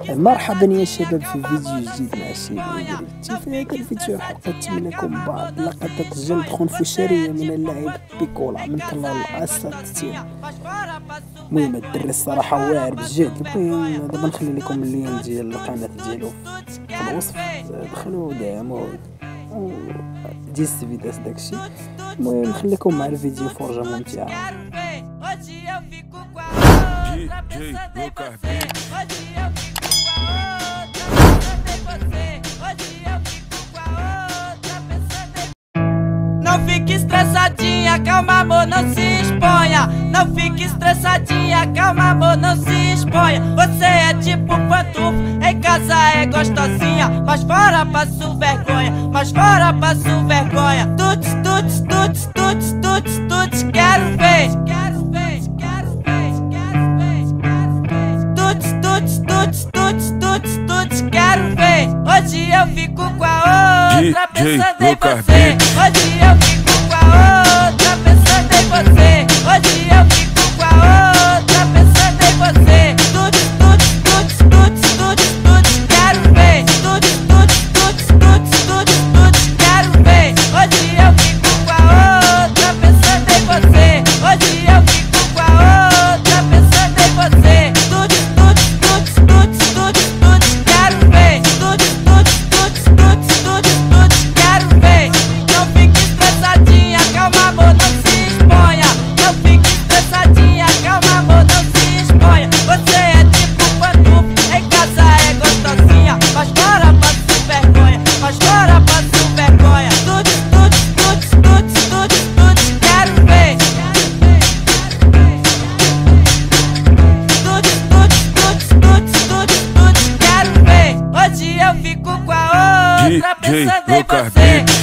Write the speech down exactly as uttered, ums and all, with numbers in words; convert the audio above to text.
مرحبا يا شباب في فيديو جديد مع الشيبي. في هذا الفيديو قدمت لكم بعض لقطات جلب خنفشارية من اللاعب بيكولا من طلال الأساتذة. المهم الدري الصراحة واعر بجد. المهم دابا نخلي لكم اللين ديال القناة ديالو في الوصف، دخلوا ودعموا ديستفيداس داكشي. المهم نخليكم مع الفيديو فرجة ممتعة. Não fique estressadinha, calma amor, não se exponha. Não fique estressadinha, calma amor, não se exponha. Você é tipo pantufo, em casa é gostosinha, mas fora passo vergonha, mas fora passo vergonha. Tuts, tuts, tuts, tuts, tuts, tuts, quero ver. Quero ver, quero ver, quero ver, quero ver. Tuts, tuts, tuts, tuts, tuts, tuts, quero ver. Hoje eu fico com a outra pensando em você. Hoje eu fico com a outra pensando em você. Hoje eu fico com a outra pensando em você. Tuts, tuts, tuts, tuts, tuts, tuts, quero ver. Tuts, tuts, tuts, tuts, tuts, tuts, quero ver. Hoje eu fico com a outra pensando em você. Hoje eu fico com a outra pensando em você. Tuts, tuts, tuts, tuts, tuts, tuts, quero ver. Tuts, tuts, tuts, tuts, tuts, tuts, quero ver. Não fique estressadinha, calma amor, não se exponha. Não fique estressadinha, calma amor, não se exponha. Você é tipo pantufo, em casa é gostosinha, mas fora passo vergonha, mas fora passo vergonha. Tuts, tuts, tuts, tuts, tuts, tuts, quero ver. Tuts, tuts, tuts, tuts, tuts, tuts, quero ver. Hoje eu fico com a outra pensando em você.